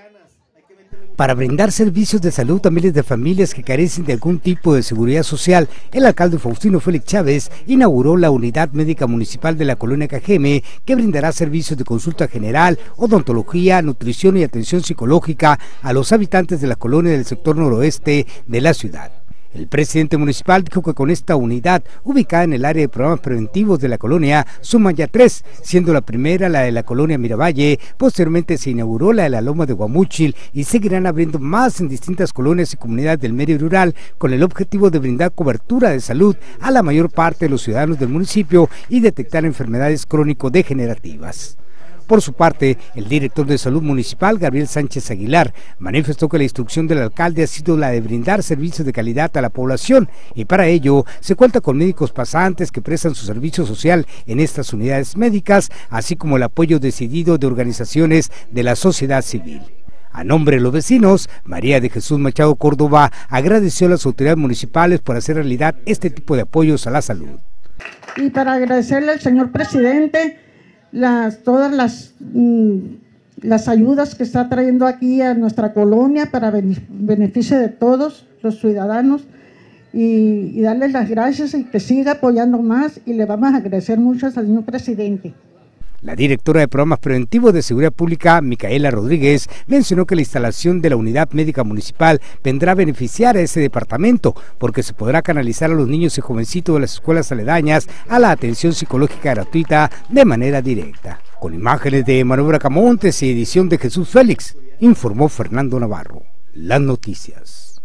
Para brindar servicios de salud a miles de familias que carecen de algún tipo de seguridad social, el alcalde Faustino Félix Chávez inauguró la Unidad Médica Municipal de la Colonia Cajeme, que brindará servicios de consulta general, odontología, nutrición y atención psicológica a los habitantes de la colonia del sector noroeste de la ciudad. El presidente municipal dijo que con esta unidad, ubicada en el área de programas preventivos de la colonia, suman ya 3, siendo la primera la de la colonia Miravalle, posteriormente se inauguró la de la Loma de Guamúchil y seguirán abriendo más en distintas colonias y comunidades del medio rural con el objetivo de brindar cobertura de salud a la mayor parte de los ciudadanos del municipio y detectar enfermedades crónico-degenerativas. Por su parte, el director de Salud Municipal, Gabriel Sánchez Aguilar, manifestó que la instrucción del alcalde ha sido la de brindar servicios de calidad a la población y para ello se cuenta con médicos pasantes que prestan su servicio social en estas unidades médicas, así como el apoyo decidido de organizaciones de la sociedad civil. A nombre de los vecinos, María de Jesús Machado Córdoba agradeció a las autoridades municipales por hacer realidad este tipo de apoyos a la salud. Y para agradecerle al señor presidente todas las ayudas que está trayendo aquí a nuestra colonia para beneficio de todos los ciudadanos y darles las gracias y que siga apoyando más, y le vamos a agradecer mucho al señor presidente. La directora de Programas Preventivos de Seguridad Pública, Micaela Rodríguez, mencionó que la instalación de la Unidad Médica Municipal vendrá a beneficiar a ese departamento, porque se podrá canalizar a los niños y jovencitos de las escuelas aledañas a la atención psicológica gratuita de manera directa. Con imágenes de Manuel Bracamontes y edición de Jesús Félix, informó Fernando Navarro. Las noticias.